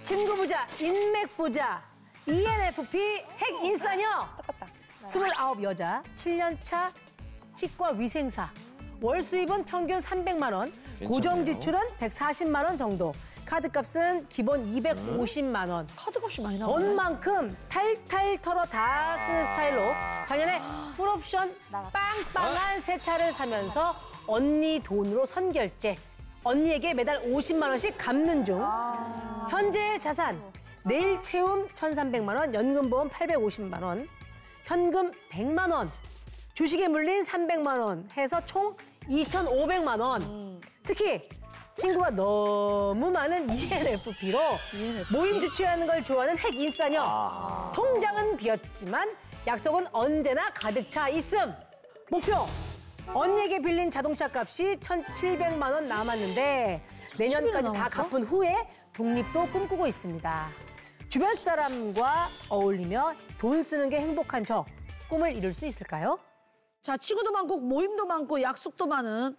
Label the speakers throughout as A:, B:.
A: 친구 부자, 인맥 부자, ENFP 핵 인싸녀. 29 여자, 7년차 치과 위생사. 월 수입은 평균 300만 원, 고정 지출은 140만 원 정도. 카드값은 기본 250만 원.
B: 카드값이 많이 나와요.
A: 번 만큼 탈탈 털어 다 쓰는 스타일로 작년에 풀옵션 빵빵한 새 차를 사면서 언니 돈으로 선결제. 언니에게 매달 50만 원씩 갚는 중. 현재 자산, 내일 채움 1,300만 원, 연금보험 850만 원, 현금 100만 원, 주식에 물린 300만 원 해서 총 2,500만 원. 특히 친구가 너무 많은 ENFP로 모임 주최하는 걸 좋아하는 핵 인싸녀. 통장은 비었지만 약속은 언제나 가득 차 있음. 목표! 언니에게 빌린 자동차 값이 1,700만 원 남았는데 내년까지 다 갚은 후에 독립도 꿈꾸고 있습니다. 주변 사람과 어울리며 돈 쓰는 게 행복한 저, 꿈을 이룰 수 있을까요?
B: 자, 친구도 많고 모임도 많고 약속도 많은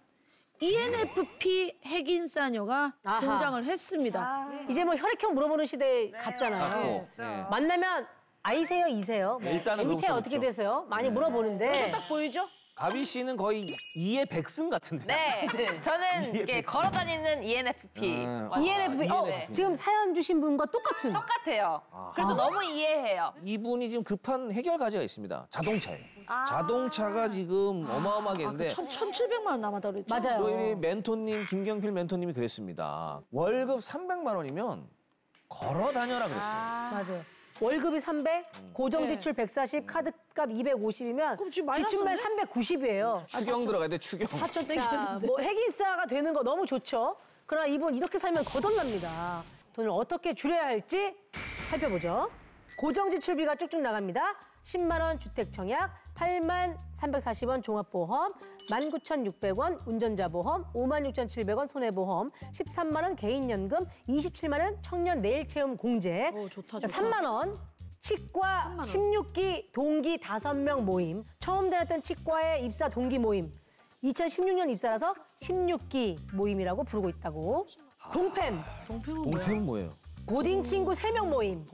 B: ENFP 핵인싸녀가 등장을 했습니다.
A: 이제 뭐 혈액형 물어보는 시대 같잖아요. 만나면 I세요, E세요? 뭐
C: 일단은
A: MBTI
C: 그것부터
A: 어떻게
C: 묻죠.
A: 되세요? 많이 물어보는데
B: 딱 보이죠?
C: 가비 씨는 거의 이의 백승 같은데.
D: 네, 저는 이게 걸어다니는 ENFP.
A: ENFP.
D: 네.
A: 지금 사연 주신 분과 똑같은.
D: 똑같아요. 그래서 너무 이해해요.
C: 이분이 지금 급한 해결 과제가 있습니다. 자동차예요. 자동차가 지금 어마어마하게 있는데
B: 1,700만 원 남았다 그랬죠?
A: 맞아요.
C: 저희 멘토님, 김경필 멘토님이 그랬습니다. 월급 300만 원이면 걸어 다녀라 그랬어요.
A: 맞아요. 월급이 300, 고정 지출 140, 카드값 250이면
B: 그럼 지금
A: 지출만
B: 마이너스인데?
A: 390이에요.
C: 추경 들어가야 돼, 추경.
B: 4천
A: 자,
B: 땡겼는데.
A: 뭐 핵인싸가 되는 거 너무 좋죠. 그러나 이분 이렇게 살면 거덜납니다. 돈을 어떻게 줄여야 할지 살펴보죠. 고정 지출비가 쭉쭉 나갑니다. 10만 원 주택 청약, 8만 340원 종합보험, 19,600원 운전자 보험, 56,700원 손해보험, 13만 원 개인연금, 27만 원 청년 내일체험 공제,
B: 좋다,
A: 3만 원 치과 16기 동기 5명 모임, 처음 다녔던 치과의 입사 동기 모임, 2016년 입사라서 16기 모임이라고 부르고 있다고. 동팸,
C: 동팸은 뭐예요?
A: 고딩 친구 3명 모임,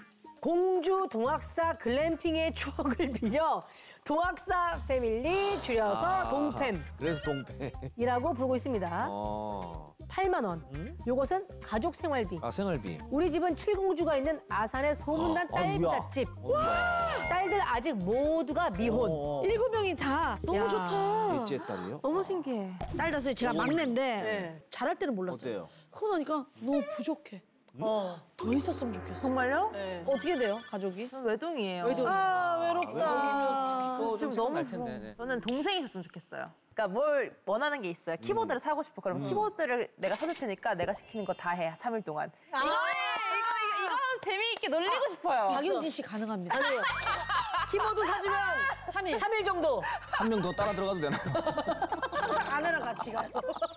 A: 공주 동학사 글램핑의 추억을 빌려 동학사 패밀리 줄여서 동팸이라고
C: 그래서 동팸.
A: 부르고 있습니다. 8만 원. 요것은 가족 생활비.
C: 생활비.
A: 우리 집은 칠공주가 있는 아산의 소문난 딸부잣집. 딸들 아직 모두가 미혼.
B: 7명이 다 너무 좋다.
C: 넷째 딸이요?
A: 너무 신기해.
B: 딸 다섯에 제가 막내인데
A: 네.
B: 잘할 때는 몰랐어요.
C: 어때요?
B: 그러고 나니까 너무 부족해. 더 있었으면 좋겠어.
A: 정말요?
D: 네.
B: 어떻게 돼요, 가족이?
D: 저는 외동이에요.
B: 아, 외롭다.
D: 지금 너무 부러워. 저는 동생이 있었으면 좋겠어요. 그러니까 뭘 원하는 게 있어요. 키보드를 사고 싶어. 그러면 키보드를 내가 사줄 테니까 내가 시키는 거 다 해. 3일 동안. 이거 하면 재미있게 놀리고 싶어요.
B: 박윤지 씨 가능합니다.
A: 아니요. 키보드 사주면 3일 정도.
C: 한 명 더 따라 들어가도 되나?
B: 항상 아내랑 같이 가요.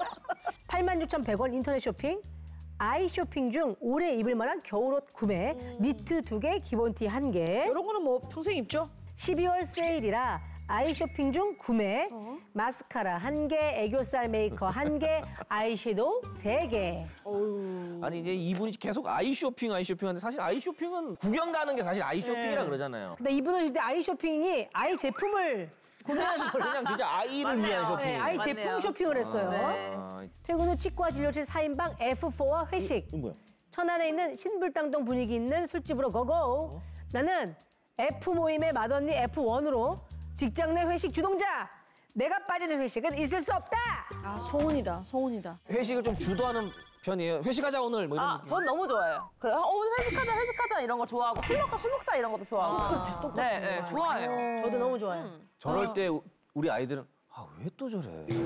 A: 86,100원 인터넷 쇼핑. 아이 쇼핑 중 올해 입을 만한 겨울옷 구매. 니트 2개, 기본티 1개.
B: 이런 거는 뭐 평생 입죠?
A: 12월 세일이라 아이 쇼핑 중 구매. 마스카라 1개, 애교살 메이커 1개, 아이섀도우 3개.
C: 아니 이제 이분이 계속 아이 쇼핑 하는데 사실 아이 쇼핑은 구경 가는 게 사실 아이 쇼핑이라 그러잖아요.
A: 근데 이분은 근데 아이 쇼핑이 아이 제품을 구매하는 걸로.
C: 그냥 진짜 아이를 위한 쇼핑.
A: 네, 아이 제품
D: 맞네요.
A: 쇼핑을 했어요.
C: 아,
A: 퇴근 후 치과 진료실 4인방 F4와 회식.
C: 이건 뭐야?
A: 천안에 있는 신불당동 분위기 있는 술집으로 고고. 나는 F 모임의 맏언니 F1으로 직장 내 회식 주동자. 내가 빠지는 회식은 있을 수 없다.
B: 아, 소원이다, 소원이다.
C: 회식을 좀 주도하는 편이에요. 회식하자 오늘 뭐 이런 느낌.
D: 전 너무 좋아해요. 그래서 오늘 회식하자 이런 거 좋아하고 술 먹자 이런 것도 좋아하고.
B: 똑같아.
D: 네, 좋아해요.
A: 저도 너무 좋아요.
C: 저럴 때 우리 아이들은 왜 또 저래?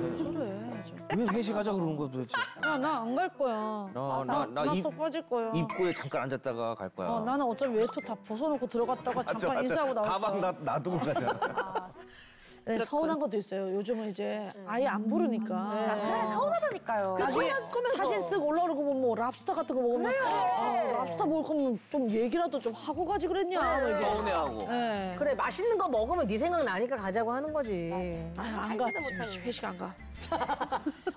C: 왜 회식하자 그러는 거야 도대체?
B: 야, 나 안 갈 거야. 나 쏙 빠질 거야.
C: 입구에 잠깐 앉았다가 갈 거야.
B: 나는 어차피 외투 다 벗어놓고 들어갔다가 잠깐 인사하고 나올 거야.
C: 가방 놔두고 가잖아.
B: 네, 서운한 것도 있어요. 요즘은 이제 아예 안 부르니까.
D: 그래, 서운하다니까요.
B: 나중에 사진 쓰고 올라오는 거 보면 뭐 랍스터 같은 거 먹으면 랍스터 먹을 거면 좀 얘기라도 좀 하고 가지 그랬냐. 뭐 이제.
C: 서운해하고.
B: 네.
A: 그래 맛있는 거 먹으면 네 생각 나니까 가자고 하는 거지.
B: 안 가. 회식 안 가.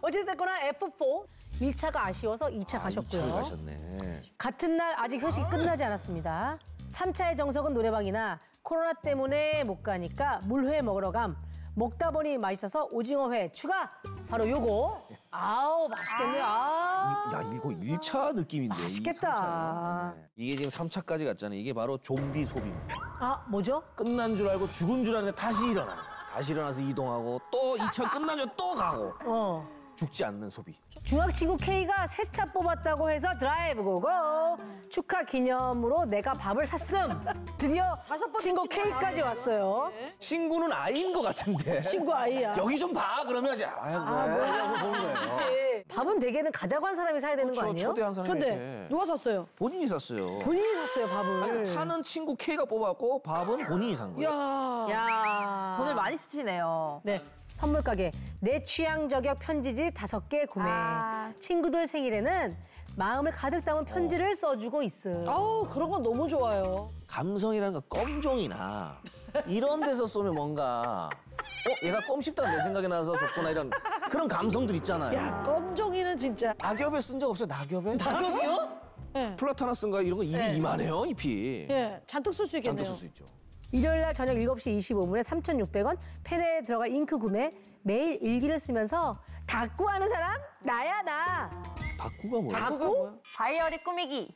A: 어쨌든 F4 1차가 아쉬워서 2차 가셨고요.
C: 2차 가셨네.
A: 같은 날 아직 회식이 끝나지 않았습니다. 3차의 정석은 노래방이나 코로나 때문에 못 가니까 물회 먹으러 감. 먹다 보니 맛있어서 오징어회 추가. 바로 요거. 아우 맛있겠네요. 아.
C: 야, 이거 1차 느낌인데.
A: 맛있겠다.
C: 이게 지금 3차까지 갔잖아요. 이게 바로 좀비 소비입니다.
A: 아 뭐죠?
C: 끝난 줄 알고 죽은 줄 알았는데 다시 일어나는 거야. 다시 일어나서 이동하고 또 2차 끝난 줄 또 가고. 죽지 않는 소비.
A: 중학 친구 K가 새 차 뽑았다고 해서 드라이브 고고. 축하 기념으로 내가 밥을 샀음. 드디어
B: 다섯 번째
A: 친구
B: 친구가
A: K까지
B: 나왔네요.
A: 왔어요.
C: 친구는 아이인 것 같은데.
B: 친구 아이야.
C: 여기 좀 봐. 그러면 이제 하고 보는 거예요.
A: 밥은 대개는 가자고 한 사람이 사야 되는 거
C: 그렇죠.
A: 아니에요?
C: 초대한 사람이
B: 근데
C: 이렇게.
B: 누가 샀어요?
C: 본인이 샀어요.
A: 본인이 샀어요 밥을.
C: 아니, 차는 친구 K가 뽑았고 밥은 본인이 산 거예요.
B: 야.
A: 야.
D: 돈을 많이 쓰시네요.
A: 네. 선물 가게 내 취향 저격 편지지 5개 구매.
D: 아.
A: 친구들 생일에는 마음을 가득 담은 편지를 써주고 있음.
B: 아우 그런 거 너무 좋아요.
C: 감성이라는 거 껌종이나 이런 데서 쏘면 뭔가 얘가 껌 씹다가 내 생각이 나서 줬구나 이런 그런 감성들 있잖아요.
B: 야 껌종이는 진짜.
C: 낙엽에 쓴 적 없어요? 낙엽에?
A: 가격이요?
B: 예.
C: 플라타나스인가 이런 거 입이
A: 네.
C: 이만해요 잎이.
B: 예. 잔뜩 쓸 수 있겠네요.
C: 잔뜩 쓸 수 있죠.
A: 일요일 날 저녁 7시 25분에 3,600원 펜에 들어갈 잉크 구매. 매일 일기를 쓰면서 다꾸 하는 사람? 나야 나.
C: 다꾸가 뭐야?
B: 그거 뭐야?
D: 다이어리 꾸미기.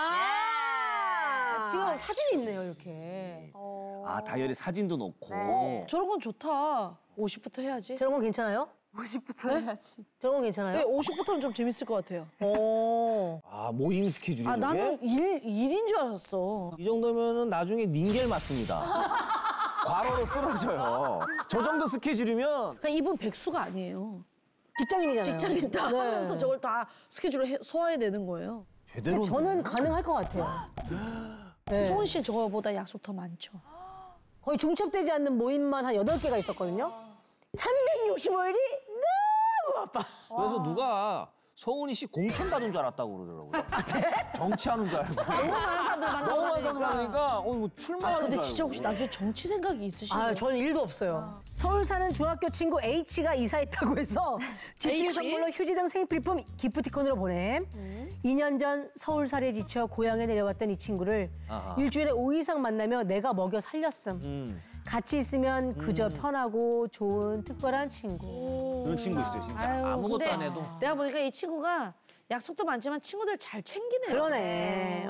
A: 아. 지금 사진이 있네요 이렇게.
C: 아 다이어리 사진도 넣고.
D: 네.
B: 저런 건 좋다. 50부터 해야지.
A: 저런 건 괜찮아요?
D: 50부터 해야지.
A: 저런 건
B: 네,
A: 괜찮아요?
B: 50부터는 좀 재밌을 것 같아요.
A: 오.
C: 아 모임 스케줄이
B: 아
C: 저게?
B: 나는 일인 줄 알았어.
C: 이 정도면은 나중에 닌겔 맞습니다. 과로로 쓰러져요. 저 정도 스케줄이면
B: 그러니까 이분 백수가 아니에요.
A: 직장인이잖아요.
B: 직장인 다
A: 네.
B: 하면서 저걸 다 스케줄을 소화해내는 거예요.
C: 제대로.
A: 저는 가능할 것 같아요. 네.
B: 소은 씨 저거보다 약속 더 많죠.
A: 거의 중첩되지 않는 모임만 한 8개가 있었거든요. 365일이 너무 바빠.
C: 그래서 누가 서훈이 씨 공천 받은 줄 알았다고 그러더라고요. 정치하는 줄 알고.
B: 너무 많은 사람들
C: 너무 많은 사람들
B: 만나니까.
C: 많으니까 뭐 출마하는
B: 근데
C: 줄
B: 진짜
C: 알고.
B: 혹시 나중에 정치 생각이 있으신가요?
A: 아, 저는 일도 없어요. 서울 사는 중학교 친구 H가 이사했다고 해서 집들이
B: H?
A: 선물로 휴지 등 생필품 기프티콘으로 보냄. 2년 전 서울살이에 지쳐 고향에 내려왔던 이 친구를
C: 아하.
A: 일주일에 5 이상 만나며 내가 먹여 살렸음. 같이 있으면 그저 편하고 좋은 특별한 친구.
C: 그런 친구 있어요, 진짜.
B: 아유,
C: 아무것도
B: 근데
C: 안 해도.
B: 내가 보니까 이 친구가 약속도 많지만 친구들 잘 챙기네요.
A: 그러네.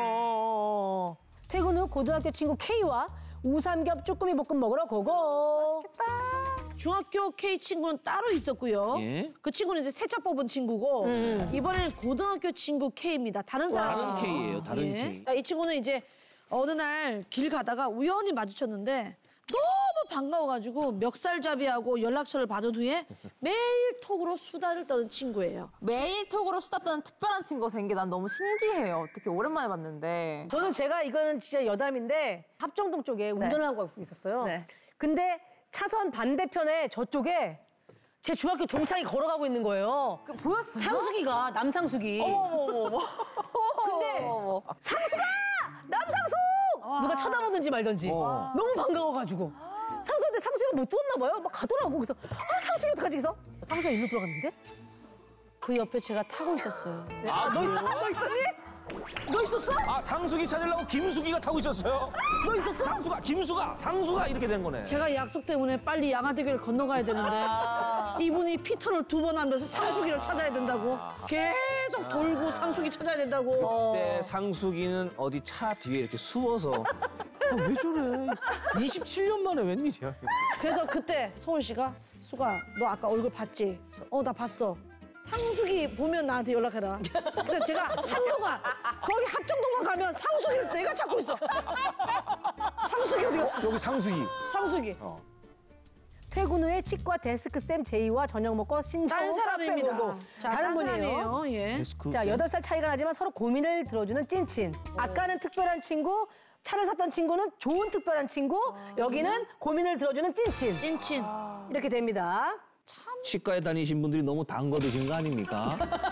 A: 퇴근 후 고등학교 친구 K와 우삼겹 쭈꾸미 볶음 먹으러 고고.
B: 중학교 K 친구는 따로 있었고요.
C: 예?
B: 그 친구는 이제 세차 뽑은 친구고 이번에는 고등학교 친구 K입니다. 다른 사람.
C: 다른 K예요, 다른 K.
B: 그러니까 이 친구는 이제 어느 날 길 가다가 우연히 마주쳤는데 너무 반가워가지고 멱살잡이하고 연락처를 받은 후에 매일 톡으로 수다를 떠는 친구예요.
D: 매일 톡으로 수다 떠는 특별한 친구가 생긴 게 난 너무 신기해요. 어떻게 오랜만에 봤는데.
A: 저는 제가 이거는 진짜 여담인데 합정동 쪽에 운전을 하고 있었어요.
D: 네.
A: 근데 차선 반대편에 저쪽에 제 중학교 동창이 걸어가고 있는 거예요.
D: 보였어요?
A: 상숙이가 남상숙이.
D: 어머머머.
A: 근데 상숙아! 남상숙! 누가 쳐다보든지 말든지 너무 반가워가지고 상숙한테 상숙이가 못 들었나 봐요. 막 가더라고. 그래서 상숙이 어떡하지? 그래서 상숙이 일로 들어갔는데
B: 그 옆에 제가 타고 있었어요.
A: 너 있었니? 너 있었어?
C: 아, 상숙이 찾으려고 김숙이가 타고 있었어요.
A: 너 있었어?
C: 상수가, 김수가, 상수가 이렇게 된 거네.
B: 제가 약속 때문에 빨리 양화대교를 건너가야 되는데 이분이 피터를 2번 하면서 상숙이를 찾아야 된다고 계속 돌고 상숙이 찾아야 된다고.
C: 그때 상숙이는 어디 차 뒤에 이렇게 수워서 왜 저래? 27년 만에 웬일이야?
B: 그래서 그때 소은 씨가 수가 너 아까 얼굴 봤지? 그래서 나 봤어. 상숙이 보면 나한테 연락해라. 그래서 제가 한동안 거기 합정동만 가면 상숙이를 내가 찾고 있어. 상숙이 어디 갔어?
C: 여기 상숙이.
B: 상숙이.
A: 퇴근 후에 치과 데스크쌤 제이와 저녁 먹고 신청
B: 딴 사람입니다. 자,
A: 다른
B: 딴
A: 분이에요.
B: 사람이에요. 예.
C: 데스크
A: 자,
C: 쌤.
A: 8살 차이가 나지만 서로 고민을 들어주는 찐친. 아까는 특별한 친구, 차를 샀던 친구는 좋은 특별한 친구, 여기는 고민을 들어주는 찐친.
B: 찐친.
A: 이렇게 됩니다.
C: 치과에 다니신 분들이 너무 단 거 드신 거 아닙니까?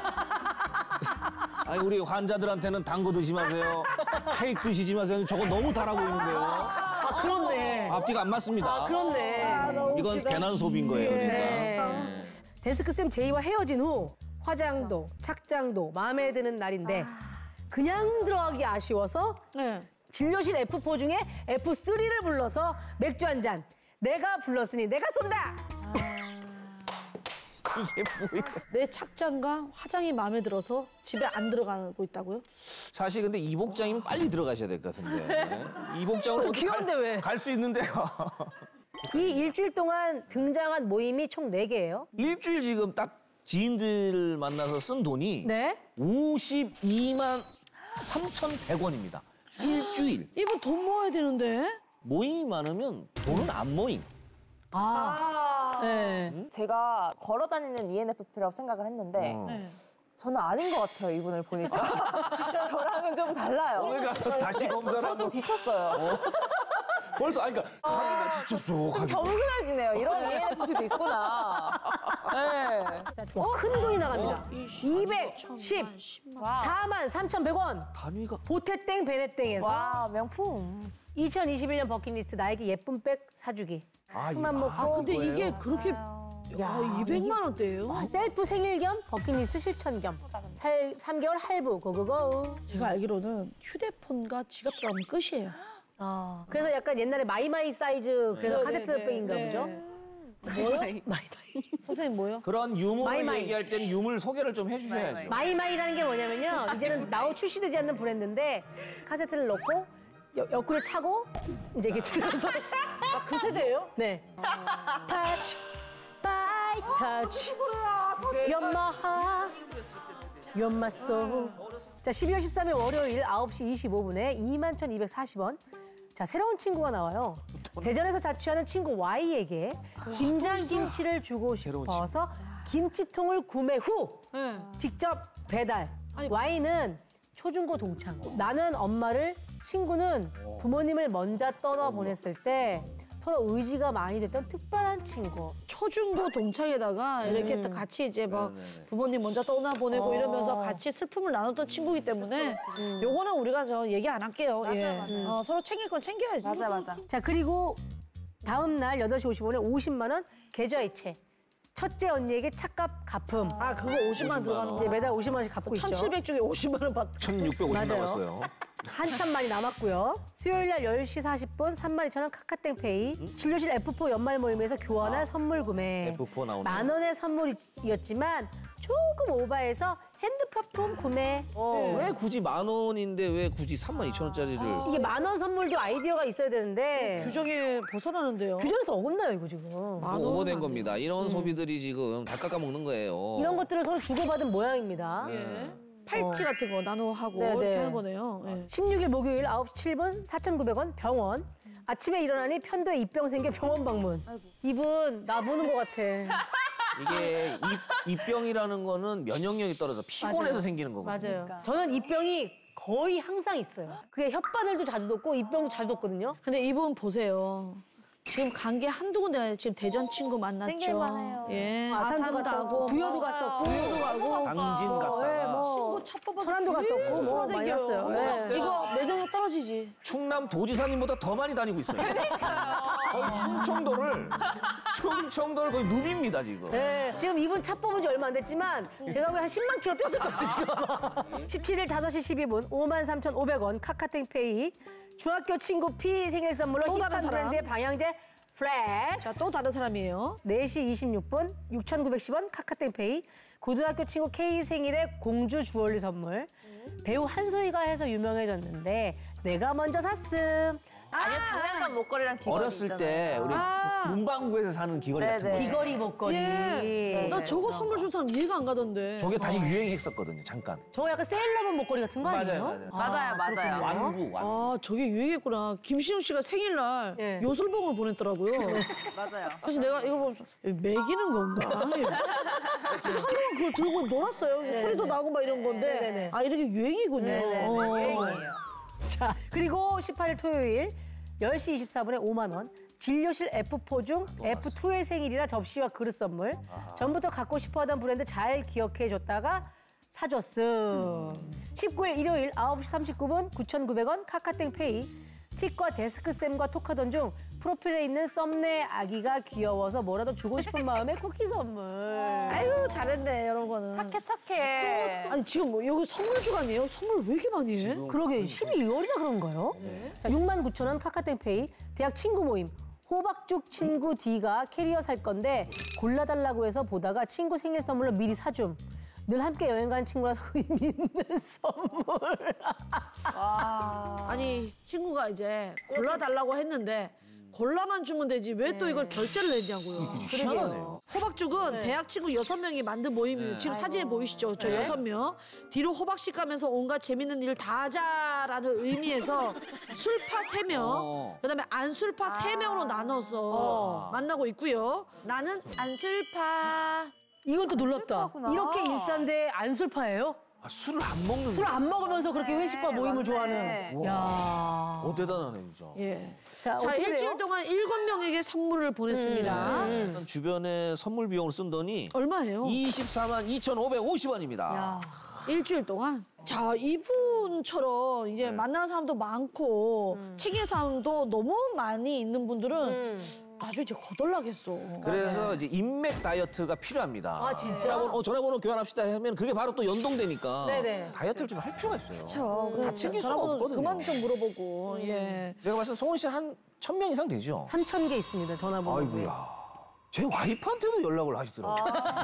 C: 아니 우리 환자들한테는 단 거 드지 마세요. 케이크 드시지 마세요. 저거 너무 달아 보이는데요.
A: 아, 그렇네.
C: 앞뒤가 안 맞습니다.
A: 아, 그렇네.
C: 이건 괜한 소비인 거예요. 그러니까.
A: 네. 데스크쌤 제이와 헤어진 후 화장도 착장도 마음에 드는 날인데 그냥 들어가기 아쉬워서
B: 네.
A: 진료실 F4 중에 F3를 불러서 맥주 한 잔. 내가 불렀으니 내가 쏜다.
C: 이게 뭐야?
B: 내 착장과 화장이 마음에 들어서 집에 안 들어가고 있다고요?
C: 사실 근데 이 복장이면 빨리 들어가셔야 될 것 같은데. 이 복장으로 어디
A: 귀여운데 왜?
C: 갈 수 있는 데가.
A: 이 일주일 동안 등장한 모임이 총 4개예요.
C: 일주일 지금 딱 지인들 만나서 쓴 돈이
A: 네.
C: 52만 3,100원입니다. 일주일.
B: 이분 돈 모아야 되는데?
C: 모임이 많으면 돈은 안 모임.
A: 네.
D: 제가 걸어다니는 ENFP라고 생각을 했는데
B: 네.
D: 저는 아닌 것 같아요, 이분을 보니까. 저랑은 좀 달라요.
C: 내가 다시 검사를
D: 저 좀 지쳤어요.
C: 벌써 아니 그러니까 가기가 지쳤어. 가기.
D: 겸손해지네요. 이런 ENFP도 있구나. 네.
A: 자, 좋아. 큰 돈이 나갑니다. 214만 3,100원.
C: 단위가
A: 보태땡 베네땡에서
D: 와, 명품.
A: 2021년 버킷리스트 나에게 예쁜 백 사주기.
C: 아,
A: 큰맘
C: 이-
A: 먹고
B: 근데 이게 그렇게 야, 200만 원대예요?
A: 셀프 생일 겸 버킷리스트 실천 겸 3개월 할부 고고고.
B: 제가 알기로는 휴대폰과 지갑 들어가면 끝이에요.
A: 그래서 약간 옛날에 마이마이 사이즈 그래서
B: 네,
A: 카세트
B: 네,
A: 백인가
B: 네.
A: 보죠?
B: 뭐요?
A: 마이마이.
B: 선생님 뭐요?
C: 그런 유물을
A: 마이마이.
C: 얘기할 때는 유물 소개를 좀 해주셔야죠.
A: 마이마이라는 게 뭐냐면요. 이제는 나오 출시되지 않는 브랜드인데 카세트를 넣고 옆구리에 차고 이제 이렇게 들어서
B: 아, 그 세대예요?
A: 네. touch by touch your heart your my soul. 자, 12월 13일 월요일 9시 25분에 21,240원. 자, 새로운 친구가 나와요. 대전에서 자취하는 친구 Y에게 김장김치를 주고 싶어서 김치통을 구매 후
B: 네.
A: 직접 배달.
B: 아니,
A: Y는 초중고 동창. 나는 엄마를, 친구는 부모님을 먼저 떠나보냈을 때 서로 의지가 많이 됐던 특별한 친구.
B: 초중고 동창에다가 이렇게 또 같이 이제 막
C: 네네네.
B: 부모님 먼저 떠나보내고 이러면서 같이 슬픔을 나눴던 친구이기 때문에 요거는 우리가 저 얘기 안 할게요. 예. 서로 챙길 건 챙겨야지.
D: 맞아.
A: 자, 그리고 다음 날 8시 55분에 50만 원 계좌이체. 첫째 언니에게 차값 갚음.
B: 아, 그거 50만 들어가는
A: 이제
B: 거.
A: 매달 50만 원씩 갚고 있죠.
B: 1,700 중에 50만 원 받.
C: 1,650
A: 맞아요.
C: 나왔어요.
A: 한참 많이 남았고요. 수요일 날 10시 40분 32,000원 카카땡페이. 진료실 F4 연말 모임에서 교환할 선물 구매.
C: F4 나오네요.
A: 만 원의 선물이었지만 조금 오바해서 핸드퍼품 구매.
C: 왜 굳이 10,000원인데 왜 굳이 32,000원짜리를?
A: 이게 만 원 선물도 아이디어가 있어야 되는데
B: 규정에 벗어나는데요.
A: 규정에서 어긋나요, 이거 지금.
B: 만 원은
C: 오버된
B: 안
C: 겁니다. 이런 소비들이 지금 다 깎아먹는 거예요.
A: 이런 것들을 서로 주고받은 모양입니다.
B: 예. 팔찌 같은 거 나눠하고
A: 네,
B: 이렇게
A: 네.
B: 하는 거네요. 예.
A: 16일 목요일 9시 7분 4,900원 병원. 아침에 일어나니 편도에 입병 생겨 병원 방문. 이분 나 보는 것 같아.
C: 이게 입병이라는 거는 면역력이 떨어져 피곤해서
A: 맞아요.
C: 생기는 거거든요.
A: 맞아요. 저는 입병이 거의 항상 있어요. 그게 혓바늘도 자주 돋고 입병도 자주 돋거든요.
B: 근데 이분 보세요. 지금 간 게 한두 군데가 아니라 지금 대전 친구 만났죠.
D: 땡길만해요.
B: 예.
A: 아산도
B: 아산도
A: 갔고
B: 가고
A: 부여도 갔었고
B: 부여도 가고
C: 당진 갔다가
B: 친구 차 뽑아서
A: 천안도 갔었고 뭐
B: 돌아다녀요.
A: 많이 갔어요. 네.
B: 이거 내정에 떨어지지.
C: 충남 도지사님보다 더 많이 다니고 있어요. 거의 충청도를 거의 누비입니다 지금.
A: 네, 지금 이분 차 뽑은 지 얼마 안 됐지만 제가 보기엔 한 10만 킬로 뛰었을 거예요, 지금. 17일 5시 12분 53,500원 카카땡페이. 중학교 친구 P 생일 선물로
B: 또 다른
A: 힙한
B: 사람.
A: 브랜드의 방향제 플렉스.
B: 자, 또 다른 사람이에요.
A: 4시 26분 6,910원 카카땡페이. 고등학교 친구 K 생일에 공주 주얼리 선물. 배우 한소희가 해서 유명해졌는데 내가 먼저 샀음.
D: 아니요, 장난감 목걸이랑 귀걸이
C: 어렸을 때 우리 문방구에서 사는 귀걸이 같은
D: 네네.
C: 거.
A: 귀걸이 목걸이.
B: 예. 나 저거 선물 준 사람 이해가 안 가던데.
C: 저게 다시 유행했었거든요 잠깐.
A: 저거 약간 세일러문 목걸이 같은 거 아니에요?
C: 맞아요,
D: 맞아요.
C: 완구.
B: 아, 저게 유행했구나. 김신영 씨가 생일날
A: 예.
B: 요술봉을 보냈더라고요.
D: 맞아요.
B: 그래서 내가 이거 보면서 매기는 건가? 그래서 한동안 그걸 들고 놀았어요. 소리도 나고 막 이런 건데.
A: 네네네.
B: 아, 이렇게 유행이군요.
D: 유행이에요.
A: 자, 그리고 18일 토요일 10시 24분에 5만 원. 진료실 F4 중 F2의 생일이라 접시와 그릇 선물. 전부터 갖고 싶어하던 브랜드 잘 기억해줬다가 사줬음. 19일 일요일 9시 39분 9,900원 카카땡페이. 치과 데스크쌤과 톡하던 중 프로필에 있는 썸네 아기가 귀여워서 뭐라도 주고 싶은 마음에 쿠키 선물.
B: 아유 잘했네 이런 거는.
D: 착해.
B: 아니 지금 뭐 여기 선물 주간이에요? 선물 왜 이렇게 많이 해?
A: 그러게 12월이라 그런가요? 자, 69,000원 카카오페이 대학 친구 모임. 호박죽 친구 D가 캐리어 살 건데 골라달라고 해서 보다가 친구 생일 선물로 미리 사줌. 늘 함께 여행 간 친구라서 의미 있는 선물.
B: 아니 친구가 이제 골라달라고 했는데 골라만 주면 되지 왜 또 이걸 결제를 했냐고요.
C: 희한하네요.
B: 호박죽은 대학 친구 6명이 만든 모임이에요. 지금 사진에 보이시죠? 저 6명. 뒤로 호박씨 까면서 온갖 재밌는 일을 다 하자라는 의미에서 술파 3명, 그다음에 안술파 3명으로 나눠서 만나고 있고요. 나는 안술파.
A: 이건 또 놀랍다.
D: 술파구나.
A: 이렇게 일산데 안술파예요?
C: 아, 술을 안 먹는
A: 술 안 먹으면서 그렇게 회식과 모임을
D: 맞네.
A: 좋아하는. 야.
C: 대단하네 진짜.
B: 예.
A: 자,
B: 자,
A: 어떻게
B: 일주일
A: 돼요?
B: 동안 7명에게 선물을 보냈습니다.
C: 일단 주변에 선물 비용을 쓴 돈이
B: 얼마예요?
C: 24만 2,550원입니다.
A: 야.
B: 일주일 동안? 자, 이분처럼 이제 만나는 사람도 많고 챙길 사람도 너무 많이 있는 분들은 나중에 이제 거덜나겠어.
C: 그래서 이제 인맥 다이어트가 필요합니다.
A: 아, 진짜?
C: 전화번호 교환합시다 하면 그게 바로 또 연동되니까
A: 네네.
C: 다이어트를 좀 할 필요가 있어요.
B: 그렇죠.
C: 다 챙길 수가
B: 전화번호
C: 없거든요.
B: 그만 좀 물어보고. 예.
C: 제가 봤을 때 송은 씨 한 1,000명 이상 되죠?
A: 3,000개 있습니다, 전화번호.
C: 아이고야. 제 와이프한테도 연락을 하시더라고요.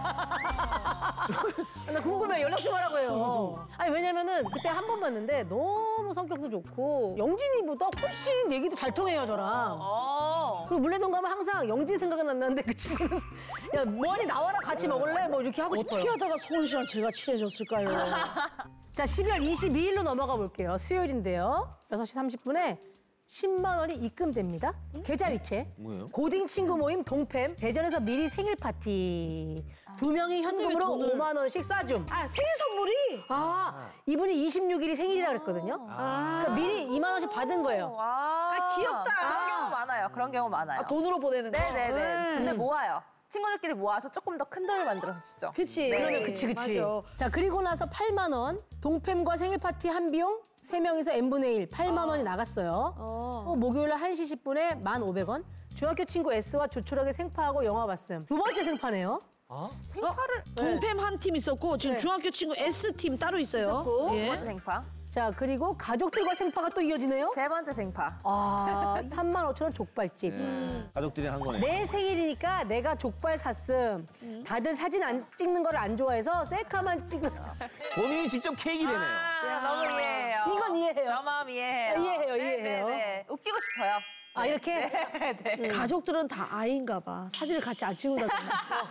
A: 나 궁금해, 연락 좀 하라고 해요. 아니, 왜냐면은 그때 한 번 봤는데 너무 성격도 좋고 영진이보다 훨씬 얘기도 잘 통해요, 저랑. 그리고 물레동 가면 항상 영진 생각은 안 나는데 그 친구는 야, 뭐하니 나와라 같이 먹을래? 뭐 이렇게 하고 싶어요.
B: 어떻게 하다가 소은 씨랑 제가 친해졌을까요?
A: 자, 12월 22일로 넘어가 볼게요. 수요일인데요. 6시 30분에 10만 원이 입금됩니다. 계좌이체.
C: 뭐예요?
A: 고딩 친구 모임 동팸 대전에서 미리 생일 파티. 2명이 현금으로
B: 돈을-
A: 5만 원씩 쏴줌.
B: 아, 생일 선물이?
A: 이분이 26일이 생일이라 그랬거든요. 그러니까 미리 2만 원씩 받은 거예요.
B: 아, 귀엽다.
D: 그런 경우 많아요. 그런 경우 많아요.
B: 아, 돈으로 보내는 거?
D: 네네네. 근데 모아요. 친구들끼리 모아서 조금 더 큰 돈을 만들어서 쓰죠.
B: 그치.
D: 네.
B: 그러면
A: 그치.
B: 맞아.
A: 자, 그리고 나서 8만 원. 동팸과 생일 파티 한 비용 3명이서 n분의 1, 8만 원이 나갔어요. 목요일 날 1시 10분에 1,500원. 중학교 친구 S와 조촐하게 생파하고 영화 봤음. 두 번째 생파네요.
D: 생파를
B: 동팸 한 팀 있었고 지금
A: 네.
B: 중학교 친구 S팀 따로 있어요.
A: 있었고.
D: 두
B: 예.
D: 번째 생파,
A: 자, 그리고 가족들과 생파가 또 이어지네요.
D: 세 번째 생파.
A: 35,000원 족발집.
C: 가족들이 한 거네.
A: 내 생일이니까 내가 족발 샀음. 다들 사진 안 찍는 걸 안 좋아해서 셀카만 찍은.
C: 본인이 직접 케이크 되네요.
D: 너무 이해해요.
A: 이건 이해해요.
D: 저 마음 이해해요.
A: 이해해요, 이해해요.
D: 네네네. 웃기고 싶어요.
A: 아, 이렇게?
D: 네.
B: 가족들은 다 아이인가 봐. 사진을 같이 안 찍는다잖아.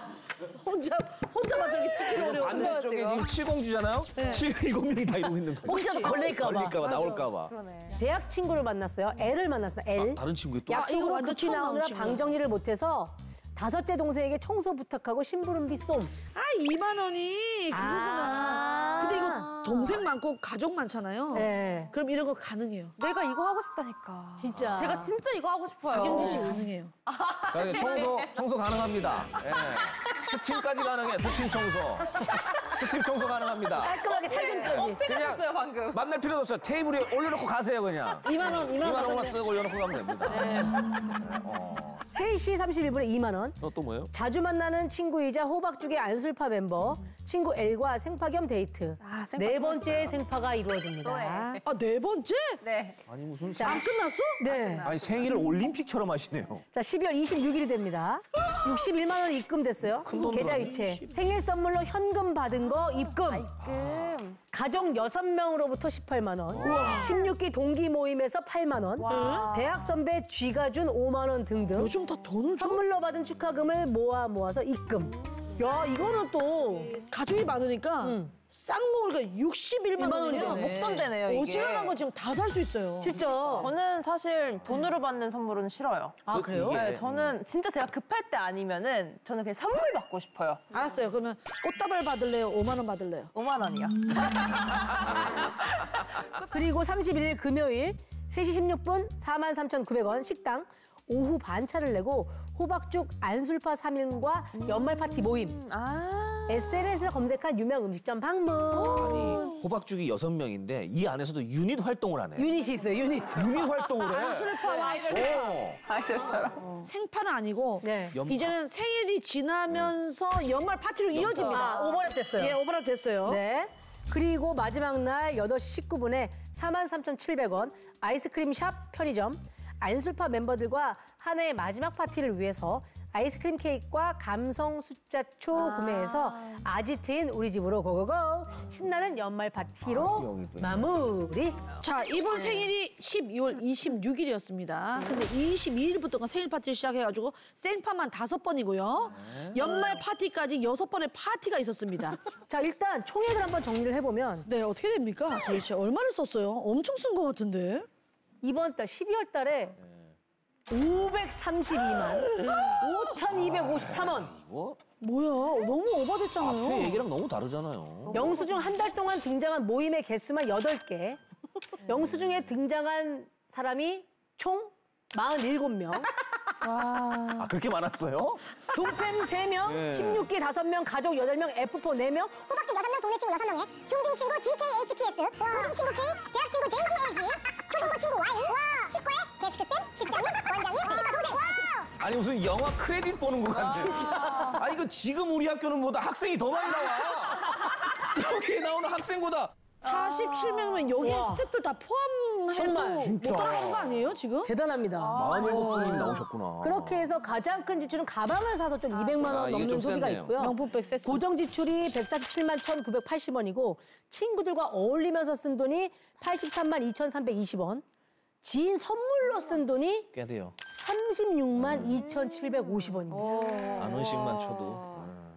B: 혼자만 저렇게 찍기 어려워.
C: 반대쪽에 지금 70주잖아요? 7명이 다 이러고 있는 거예요.
A: 혹시라도 걸릴까 봐.
C: 걸릴까 봐, 나올까 봐.
A: 대학 친구를 만났어요. L을 만났습니다. L.
C: 다른 친구에 또.
B: 이거
A: 약속으로
B: 완전
A: 급히
B: 처음 나온
A: 나오느라
B: 친구야.
A: 방 정리를 못해서 다섯째 동생에게 청소 부탁하고 심부름비 쏨.
B: 아, 2만 원이 그거구나. 근데 이거 동생 많고 가족 많잖아요.
A: 네.
B: 그럼 이런 거 가능해요.
D: 내가 이거 하고 싶다니까.
A: 진짜.
D: 제가 진짜 이거 하고 싶어요.
B: 박영진 씨 가능해요.
C: 청소 가능합니다. 예. 스팀까지 가능해, 스팀 청소. 스팀 청소 가능합니다.
A: 깔끔하게 살균까지.
D: 생각했어요 방금.
C: 만날 필요도 없어요. 테이블에 올려놓고 가세요, 그냥.
B: 2만 원, 2만
C: 2만
B: 원.
C: 원만 쓰고 올려놓고 가면 됩니다.
A: 3시 31분에 2만 원.
C: 또 뭐예요?
A: 자주 만나는 친구이자 호박죽의 안술파 멤버 친구 L과 생파 겸 데이트.
D: 아, 생파
A: 네 번째
D: 좋았어요.
A: 생파가 이루어집니다.
D: 또 해.
B: 아, 네 번째?
D: 네.
C: 아니, 무슨.
B: 안 끝났어?
A: 네.
C: 아니, 생일을 올림픽처럼 하시네요.
A: 자, 12월 26일이 됩니다. 61만 원이 입금됐어요.
C: 돈
A: 계좌이체. 생일 선물로 현금 받은 거 입금.
D: 입금.
A: 가족 6명으로부터 18만 원. 16기 동기 모임에서 8만 원. 대학 선배 G가 준 5만 원 등등.
B: 요즘 다 돈을 줘?
A: 선물로 받은 축하금을 모아서 입금. 야, 이거는 또
B: 가족이 많으니까 쌍목으니까 61만 원이면
A: 원이네.
D: 목돈 되네요 이게.
B: 어지간한 거 지금 다 살 수 있어요.
A: 진짜.
D: 저는 사실 돈으로 받는 선물은 싫어요.
A: 아, 그래요?
C: 이게-
D: 네, 저는 진짜 제가 급할 때 아니면은 저는 그냥 선물 받고 싶어요.
B: 알았어요. 그러면 꽃다발 받을래요? 5만 원 받을래요?
D: 5만 원이요.
A: 그리고 31일 금요일 3시 16분 43,900원 식당 오후 반차를 내고 호박죽 안술파 3인과 연말 파티 모임.
D: 아.
A: SNS에 검색한 유명 음식점 방문.
C: 호박죽이 6명인데 이 안에서도 유닛 활동을 하네.
A: 유닛이 있어요, 유닛.
C: 유닛 활동을 해.
D: 아이들처럼.
B: 생파는 아니고
A: 네.
B: 이제는 생일이 지나면서 연말 파티로 이어집니다.
A: 아, 오버랩 됐어요.
B: 예, 오버랩 됐어요.
A: 네. 그리고 마지막 날 8시 19분에 43,700원 아이스크림 샵 편의점 안술파 멤버들과 한 해의 마지막 파티를 위해서 아이스크림 케이크와 감성 숫자초 구매해서 아지트인 우리 집으로 고고고 신나는 연말 파티로
C: 여기 또 있네.
A: 마무리.
B: 자, 이번 생일이 12월 26일이었습니다. 근데 22일부터가 생일 파티를 시작해가지고 생파만 5번이고요. 연말 파티까지 6번의 파티가 있었습니다.
A: 자, 일단 총액을 한번 정리를 해보면
B: 네, 어떻게 됩니까? 도대체 얼마를 썼어요? 엄청 쓴 것 같은데?
A: 이번 달 12월 달에 532만 5,253원.
C: 뭐
B: 뭐야, 너무 오버됐잖아요.
C: 앞에 얘기랑 너무 다르잖아요.
A: 영수증 한 달 동안 등장한 모임의 개수만 8개. 영수증에 등장한 사람이 총 47명.
C: 아 그렇게 많았어요?
A: 동팸 3명,
C: 예.
A: 16기 5명, 가족 8명, F4 4명.
E: 호박도 6명, 동네 친구 6명에 중딩 친구 DKHPS, 고딩 친구 K, 대학 친구 JPLG, 초등부 친구 Y, 치과의 데스크쌤, 직장인, 원장님, 치과 동생.
C: 아니 무슨 영화 크레딧 보는 것 같아. 아 이거 지금 우리 학교는 보다 학생이 더 많이 나와. 거기에 나오는 학생보다
B: 47명이면 여기에 스태프들 다 포함해도
A: 정말,
B: 못 따라가는 거 아니에요, 지금?
A: 대단합니다.
C: 47분이 나오셨구나.
A: 그렇게 해서 가장 큰 지출은 가방을 사서 좀 200만 원
C: 아, 이게
A: 넘는
C: 좀
A: 소비가
C: 셌네요.
A: 있고요.
B: 명품백 세트.
A: 고정 지출이 147만 1,980원이고 친구들과 어울리면서 쓴 돈이 83만 2,320원. 지인 선물로 쓴 돈이
C: 꽤 돼요.
A: 36만 2,750원입니다.
C: 만 원씩만 쳐도.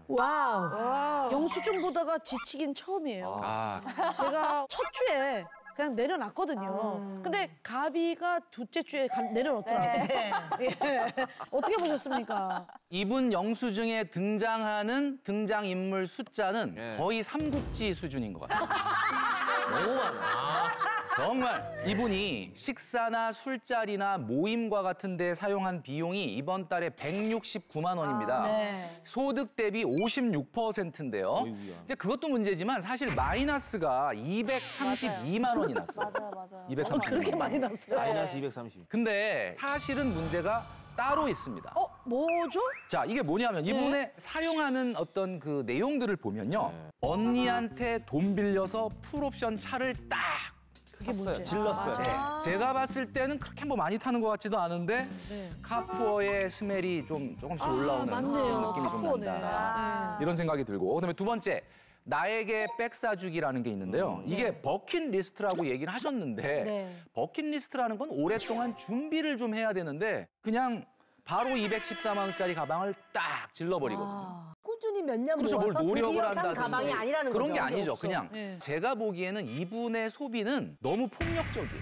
A: 와우.
B: 영수증 보다가 지치긴 처음이에요. 제가 첫 주에 그냥 내려놨거든요. 근데 가비가 둘째 주에 내려놓더라고요. 예. 어떻게 보셨습니까?
F: 이분 영수증에 등장하는 등장인물 숫자는
C: 예.
F: 거의 삼국지 수준인 것 같아요.
C: 너무 많아.
F: 정말 이분이 식사나 술자리나 모임과 같은 데 사용한 비용이 이번 달에 169만 원입니다.
A: 네.
F: 소득 대비 56%인데요.
C: 어이구야.
F: 이제 그것도 문제지만 사실 마이너스가 232만 원이 났어요. 맞아요. 232만
B: 그렇게 많이 났어요.
C: 마이너스 230.
F: 근데 사실은 문제가 따로 있습니다.
B: 뭐죠?
F: 자, 이게 뭐냐면 이분의 사용하는 어떤 그 내용들을 보면요. 언니한테 돈 빌려서 풀옵션 차를 딱
B: 그게
C: 샀어요.
B: 문제.
C: 질렀어요.
F: 제가 봤을 때는 그렇게 뭐 많이 타는 것 같지도 않은데 카푸어의 스멜이 좀 조금씩 올라오는
B: 맞네요.
F: 느낌이 좀
B: 카푸어네.
F: 난다. 이런 생각이 들고 그다음에 두 번째 나에게 백 사주기라는 게 있는데요. 이게 버킷리스트라고 얘기를 하셨는데
A: 네.
F: 버킷리스트라는 건 오랫동안 준비를 좀 해야 되는데 그냥 바로 214만 원짜리 가방을 딱 질러버리거든요.
A: 꾸준히 몇 년
F: 그렇죠. 뭘
A: 모아서
F: 노력을
A: 드디어 산
F: 한다든지
A: 가방이 아니라는
F: 그런
A: 거죠.
F: 게 아니죠.
B: 없어.
F: 그냥
B: 네.
F: 제가 보기에는 이분의 소비는 너무 폭력적이에요.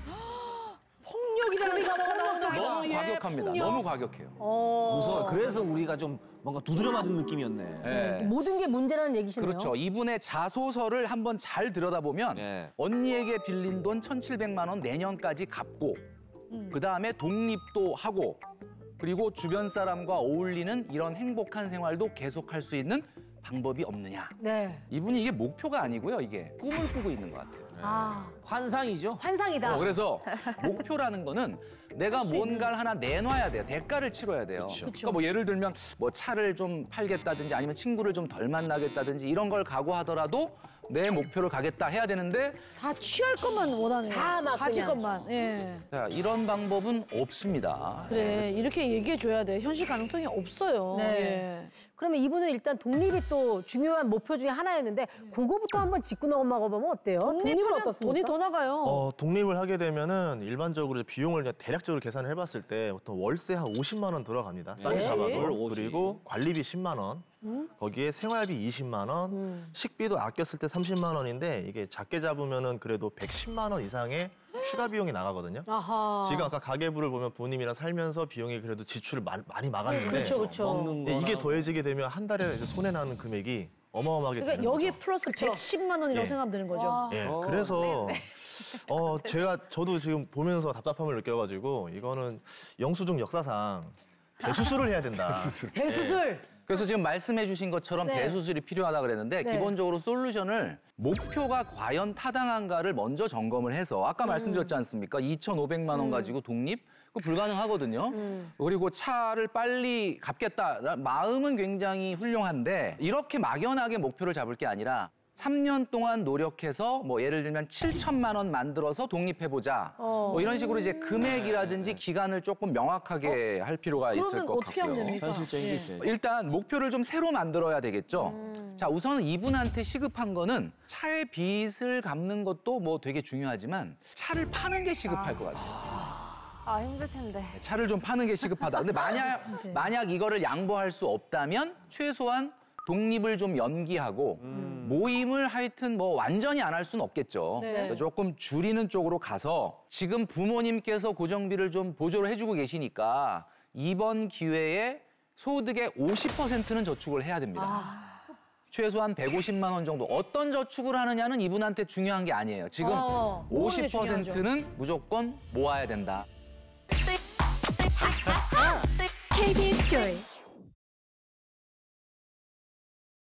B: 폭력이라는 단어가 나오네요.
F: 너무
B: 예,
F: 과격합니다.
B: 폭력.
F: 너무 과격해요.
C: 무서워. 그래서 우리가 좀 뭔가 두드려 맞은 느낌이었네.
F: 네.
A: 모든 게 문제라는 얘기시네요.
F: 그렇죠. 이분의 자소서를 한번 잘 들여다보면
C: 네.
F: 언니에게 빌린 돈 1,700만 원 내년까지 갚고 그다음에 독립도 하고 그리고 주변 사람과 어울리는 이런 행복한 생활도 계속할 수 있는 방법이 없느냐.
A: 네.
F: 이분이 이게 목표가 아니고요. 이게 꿈을 꾸고 있는 것 같아요.
A: 아,
C: 환상이죠.
A: 환상이다.
F: 그래서 목표라는 거는 내가 뭔가를 하나 내놔야 돼요. 대가를 치러야 돼요. 그러니까 뭐 예를 들면 뭐 차를 좀 팔겠다든지 아니면 친구를 좀 덜 만나겠다든지 이런 걸 각오하더라도 내 목표를 가겠다 해야 되는데
B: 다 취할 것만 원하네요.
A: 다 막
B: 가질
A: 그냥.
B: 것만. 예.
F: 자, 이런 방법은 없습니다.
B: 그래, 이렇게 얘기해 줘야 돼. 현실 가능성이 없어요.
A: 네.
B: 예.
A: 그러면 이분은 일단 독립이 또 중요한 목표 중에 하나였는데 그거부터 한번 짚고 넘어가 보면 어때요? 독립은
B: 독립하면
A: 어떻습니까?
B: 돈이 더 나가요.
G: 독립을 하게 되면은 일반적으로 이제 비용을 그냥 대략적으로 계산을 해봤을 때 보통 월세 한 50만 원 들어갑니다. 싸게
C: 월
G: 잡아도.
C: 50.
G: 그리고 관리비 10만 원, 거기에 생활비 20만 원, 식비도 아꼈을 때 30만 원인데 이게 작게 잡으면은 그래도 110만 원 이상의 추가 비용이 나가거든요.
A: 아하.
G: 지금 아까 가계부를 보면 부모님이랑 살면서 비용이 그래도 지출을 많이 막았는데
A: 그렇죠, 그렇죠.
C: 먹는
G: 근데 이게
C: 거나
G: 더해지게 되면 한 달에 이제 손해 나는 금액이 어마어마하게
B: 그러니까
G: 되는
B: 여기에
G: 거죠.
B: 플러스 110만 원이라고
G: 예.
B: 생각하면 되는 거죠.
G: 예, 그래서 저도 지금 보면서 답답함을 느껴가지고 이거는 영수증 역사상 대수술을 해야 된다.
A: 대수술.
F: 그래서 지금 말씀해 주신 것처럼
A: 네.
F: 대수술이 필요하다 그랬는데
A: 네.
F: 기본적으로 솔루션을 목표가 과연 타당한가를 먼저 점검을 해서 아까 말씀드렸지 않습니까? 2,500만 원 가지고 독립? 그거 불가능하거든요. 그리고 차를 빨리 갚겠다. 마음은 굉장히 훌륭한데 이렇게 막연하게 목표를 잡을 게 아니라 3년 동안 노력해서 뭐 예를 들면 7천만 원 만들어서 독립해보자. 뭐 이런 식으로 이제 금액이라든지 기간을 조금 명확하게 할 필요가 있을
B: 그러면
F: 것
B: 어떻게
F: 같고요.
B: 하면 됩니까?
C: 현실적인 게 있어요.
F: 일단 목표를 좀 새로 만들어야 되겠죠. 자, 우선은 이분한테 시급한 거는 차의 빚을 갚는 것도 뭐 되게 중요하지만 차를 파는 게 시급할 것 같아요.
D: 아, 힘들 텐데.
F: 차를 좀 파는 게 시급하다. 근데 만약 이거를 양보할 수 없다면 최소한 독립을 좀 연기하고 모임을 하여튼 뭐 완전히 안 할 수는 없겠죠.
B: 네.
F: 그러니까 조금 줄이는 쪽으로 가서 지금 부모님께서 고정비를 좀 보조를 해주고 계시니까 이번 기회에 소득의 50%는 저축을 해야 됩니다. 최소한 150만 원 정도. 어떤 저축을 하느냐는 이분한테 중요한 게 아니에요. 지금
B: 모으는 게
F: 50%는 무조건 모아야 된다.
H: KBS 조이